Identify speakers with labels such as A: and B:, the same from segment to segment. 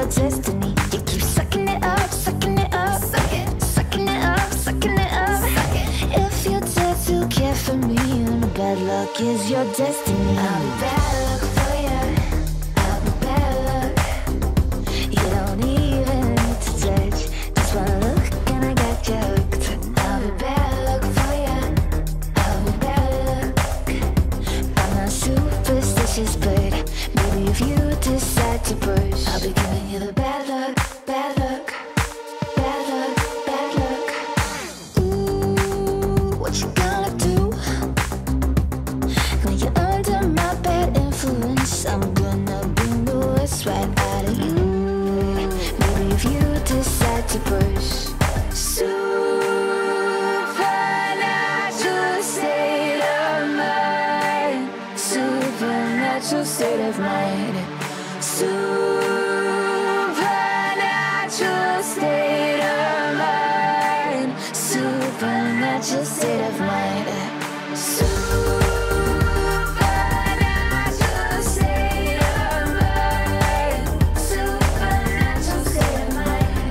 A: your destiny. You keep sucking it up, sucking it up, sucking it up, sucking it up. If you dare to care for me, then bad luck is your destiny. I'll be bad luck for ya. I'll be bad luck. You don't even need to touch. Just one look and I got you hooked. I'll be bad luck for ya. I'll be bad luck. I'm not superstitious, but maybe if you decide to push, I'll be giving you the bad luck, bad luck, bad luck, bad luck. Ooh, what you gonna do when you're under my bad influence? I'm gonna bring the worst right out of you. Maybe if you decide to push. Supernatural state of mind. Supernatural state of mind. Supernatural state of mind. Supernatural state of mind. Supernatural state of mind. Supernatural state of mind.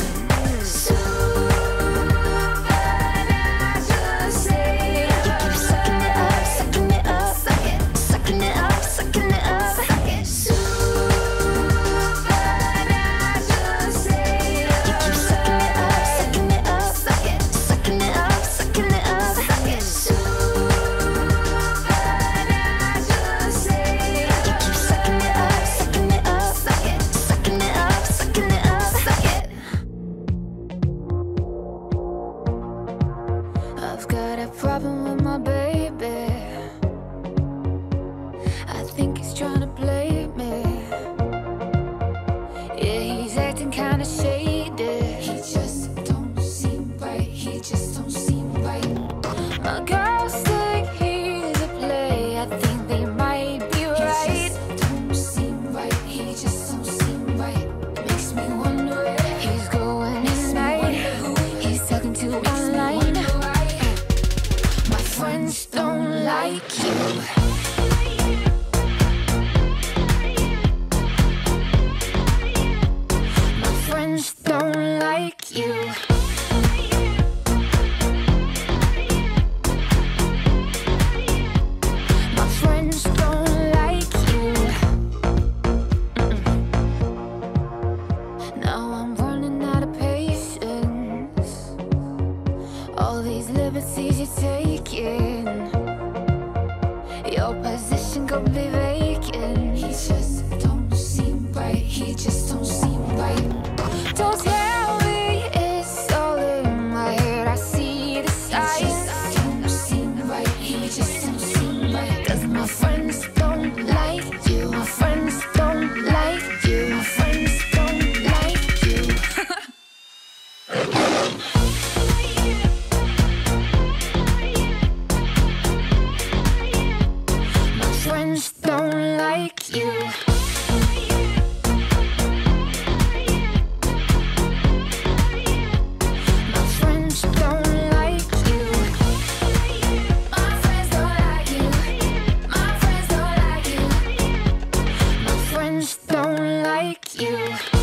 A: Supernatural state of mind. You keep sucking it up, sucking it up, sucking it up, sucking it up. I've got a problem with my baby. I think he's trying to play me. Yeah, he's acting kinda shady. He just don't seem right. He just don't seem right. My girls think he's a play. I think they might be right. He just don't seem right. He just don't seem right. Makes me wonder if he's going in night. He's talking to online. My friends don't like you. My friends don't like you. My friends don't like you. Now I'm running out of patience. All these liberties you're taking, your position could be vacant. He just don't seem right. He just don't seem right. Don't tell me it's all in my head. I see the signs. He just don't seem right. He just don't seem right. 'Cause my friends don't like you. My friends don't like you. My friends don't like you. My friends don't like you. My friends don't like you. My friends don't like you. My friends don't like you. My friends don't like you.